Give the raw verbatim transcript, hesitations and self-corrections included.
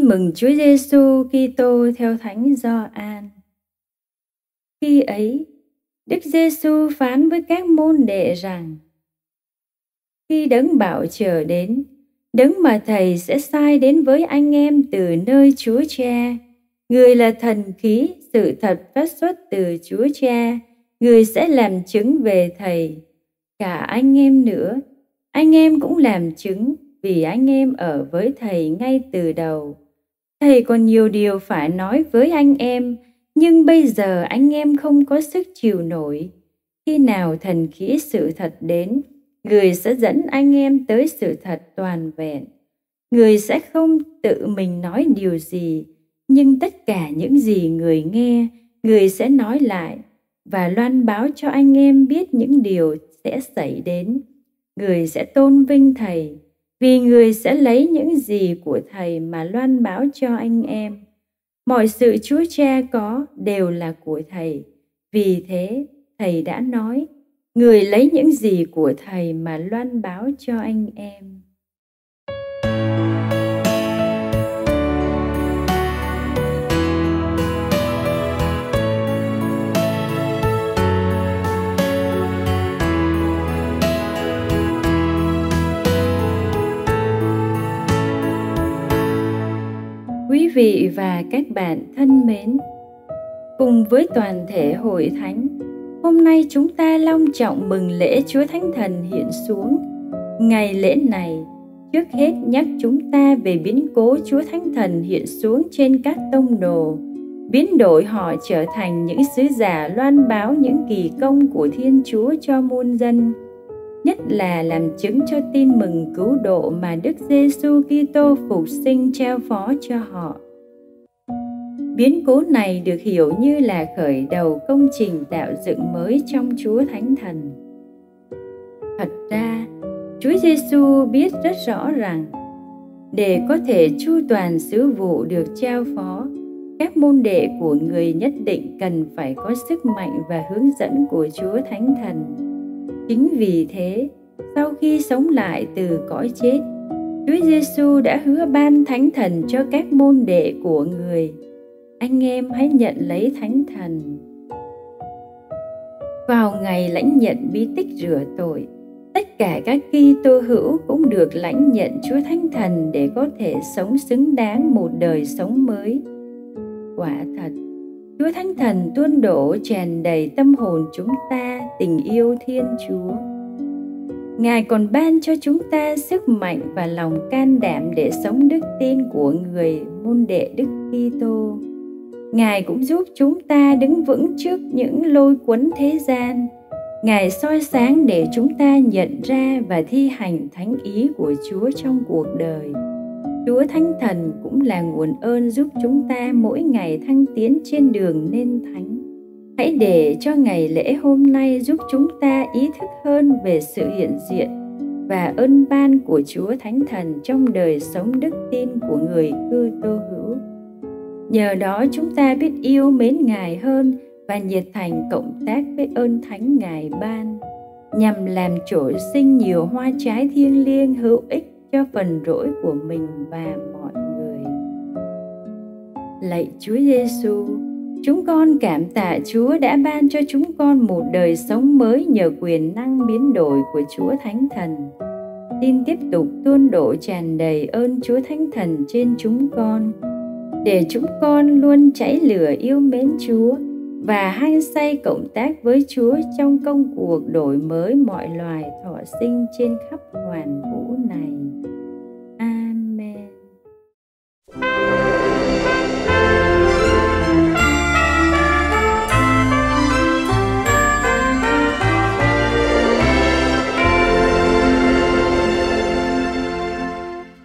mừng Chúa Giêsu Kitô theo Thánh Gioan. Khi ấy, Đức Giêsu phán với các môn đệ rằng: Khi Đấng Bảo Trợ đến, Đấng mà Thầy sẽ sai đến với anh em từ nơi Chúa Cha, Người là thần khí, sự thật phát xuất từ Chúa Cha, Người sẽ làm chứng về Thầy. Cả anh em nữa, anh em cũng làm chứng, vì anh em ở với Thầy ngay từ đầu. Thầy còn nhiều điều phải nói với anh em, nhưng bây giờ anh em không có sức chịu nổi. Khi nào thần khí sự thật đến, Người sẽ dẫn anh em tới sự thật toàn vẹn. Người sẽ không tự mình nói điều gì, nhưng tất cả những gì Người nghe, Người sẽ nói lại và loan báo cho anh em biết những điều sẽ xảy đến. Người sẽ tôn vinh Thầy, vì Người sẽ lấy những gì của Thầy mà loan báo cho anh em. Mọi sự Chúa Cha có đều là của Thầy. Vì thế, Thầy đã nói, Người lấy những gì của Thầy mà loan báo cho anh em. Quý vị và các bạn thân mến, cùng với toàn thể hội thánh, hôm nay chúng ta long trọng mừng lễ Chúa Thánh Thần hiện xuống. Ngày lễ này, trước hết nhắc chúng ta về biến cố Chúa Thánh Thần hiện xuống trên các tông đồ, biến đổi họ trở thành những sứ giả loan báo những kỳ công của Thiên Chúa cho muôn dân, nhất là làm chứng cho tin mừng cứu độ mà Đức Giêsu Kitô phục sinh trao phó cho họ. Biến cố này được hiểu như là khởi đầu công trình tạo dựng mới trong Chúa Thánh Thần. Thật ra, Chúa Giêsu biết rất rõ rằng để có thể chu toàn sứ vụ được trao phó, các môn đệ của Người nhất định cần phải có sức mạnh và hướng dẫn của Chúa Thánh Thần. Chính vì thế, sau khi sống lại từ cõi chết, Chúa Giêsu đã hứa ban Thánh Thần cho các môn đệ của Người. Anh em hãy nhận lấy Thánh Thần. Vào ngày lãnh nhận bí tích rửa tội, tất cả các Kitô hữu cũng được lãnh nhận Chúa Thánh Thần để có thể sống xứng đáng một đời sống mới. Quả thật, Chúa Thánh Thần tuôn đổ tràn đầy tâm hồn chúng ta tình yêu Thiên Chúa. Ngài còn ban cho chúng ta sức mạnh và lòng can đảm để sống đức tin của người môn đệ Đức Kitô. Ngài cũng giúp chúng ta đứng vững trước những lôi cuốn thế gian. Ngài soi sáng để chúng ta nhận ra và thi hành thánh ý của Chúa trong cuộc đời. Chúa Thánh Thần cũng là nguồn ơn giúp chúng ta mỗi ngày thăng tiến trên đường nên thánh. Hãy để cho ngày lễ hôm nay giúp chúng ta ý thức hơn về sự hiện diện và ơn ban của Chúa Thánh Thần trong đời sống đức tin của người Kitô hữu. Nhờ đó chúng ta biết yêu mến Ngài hơn và nhiệt thành cộng tác với ơn thánh Ngài ban, nhằm làm trổ sinh nhiều hoa trái thiêng liêng hữu ích cho phần rỗi của mình và mọi người. Lạy Chúa Giêsu, chúng con cảm tạ Chúa đã ban cho chúng con một đời sống mới nhờ quyền năng biến đổi của Chúa Thánh Thần. Xin tiếp tục tuôn đổ tràn đầy ơn Chúa Thánh Thần trên chúng con, để chúng con luôn cháy lửa yêu mến Chúa và hăng say cộng tác với Chúa trong công cuộc đổi mới mọi loài thọ sinh trên khắp hoàn vũ này.